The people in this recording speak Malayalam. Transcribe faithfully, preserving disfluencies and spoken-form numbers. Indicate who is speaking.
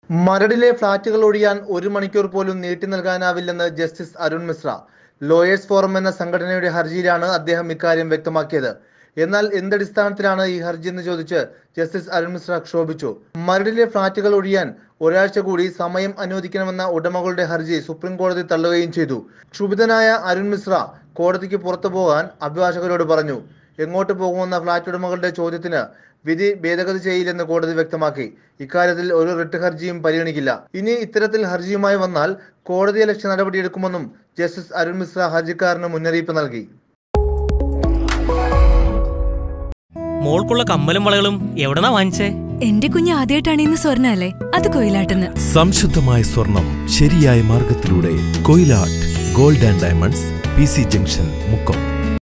Speaker 1: മരടിലെ ഫ്ളാറ്റുകൾ ഒഴിയാൻ ഒരു മണിക്കൂർ പോലും നീട്ടി നൽകാനാവില്ലെന്ന് justice Arun Mishra. Lawyers forum എന്ന സംഘടനയുടെ ഹർജിയിലാണ് അദ്ദേഹം ഇക്കാര്യം വ്യക്തമാക്കിയത്. എന്നാൽ എന്തടിസ്ഥാനത്തിലാണ് ഈ ഹർജി എന്ന് ചോദിച്ച് ജസ്റ്റിസ് അരുൺ മിശ്ര ക്ഷോഭിച്ചു. മരടിലെ ഫ്ളാറ്റുകൾ ഒഴിയാൻ ഒരാഴ്ച കൂടി സമയം അനുവദിക്കണമെന്ന ഉടമകളുടെ ഹർജി സുപ്രീം കോടതി തള്ളുകയും ചെയ്തു. ക്ഷുഭിതനായ അരുൺ മിശ്ര കോടതിക്ക് പുറത്തു പോകാൻ അഭിഭാഷകരോട് പറഞ്ഞു. എങ്ങോട്ട് പോകുമെന്ന ഫ്ളാറ്റ് ഉടമകളുടെ ചോദ്യത്തിന് വിധി ഭേദഗതി ചെയ്യില്ലെന്ന് കോടതി വ്യക്തമാക്കി. ഇക്കാര്യത്തിൽ ഒരു റിട്ട് ഹർജിയും പരിഗണിക്കില്ല. ഇനി ഇത്തരത്തിൽ ഹർജിയുമായി വന്നാൽ കോടതിയലക്ഷ്യ നടപടിയെടുക്കുമെന്നും ജസ്റ്റിസ് അരുൺ മിശ്ര ഹർജിക്കാരന് മുന്നറിയിപ്പ് നൽകി.
Speaker 2: മോൾക്കുള്ള കമ്മലും വളകളും എവിടെന്നാ വാങ്ങിച്ചേ?
Speaker 3: എന്റെ കുഞ്ഞ് ആദ്യമായിട്ടാണ് ഇന്ന് സ്വർണ്ണ അല്ലേ, അത് കൊയിലാട്ടെന്ന്.
Speaker 4: സംശുദ്ധമായ സ്വർണം ശരിയായ മാർഗത്തിലൂടെ Koyilatt gold and diamonds, P C junction, Mukkam.